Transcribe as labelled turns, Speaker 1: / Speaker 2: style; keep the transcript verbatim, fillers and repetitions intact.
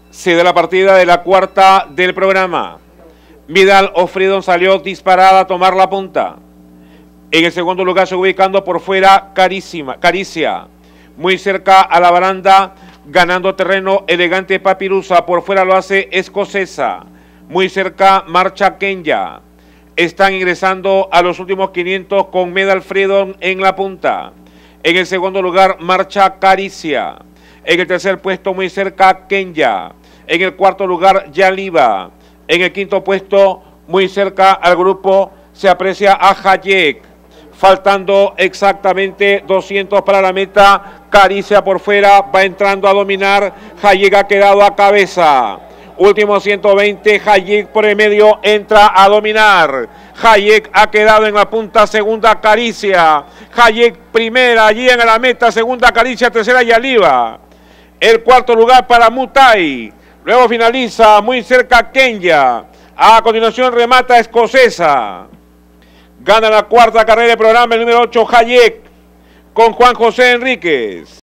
Speaker 1: Se da la partida de la cuarta del programa. Vidal o Freedom salió disparada a tomar la punta. En el segundo lugar se ubicando por fuera Carísima, Caricia. Muy cerca a la baranda, ganando terreno elegante Papirusa. Por fuera lo hace Escocesa. Muy cerca marcha Kenya. Están ingresando a los últimos quinientos con Medal Freedom en la punta. En el segundo lugar marcha Caricia. En el tercer puesto muy cerca Kenya. En el cuarto lugar Yaliva. En el quinto puesto muy cerca al grupo se aprecia a Hayek. Faltando exactamente doscientos para la meta. Caricia por fuera va entrando a dominar. Hayek ha quedado a cabeza. Último ciento veinte, Hayek por el medio entra a dominar. Hayek ha quedado en la punta, segunda Caricia. Hayek primera, allí en la meta, segunda Caricia, tercera Yaliva. El cuarto lugar para Mutai. Luego finaliza muy cerca Kenya. A continuación remata Escocesa. Gana la cuarta carrera del programa el número ocho Hayek con Juan José Enríquez.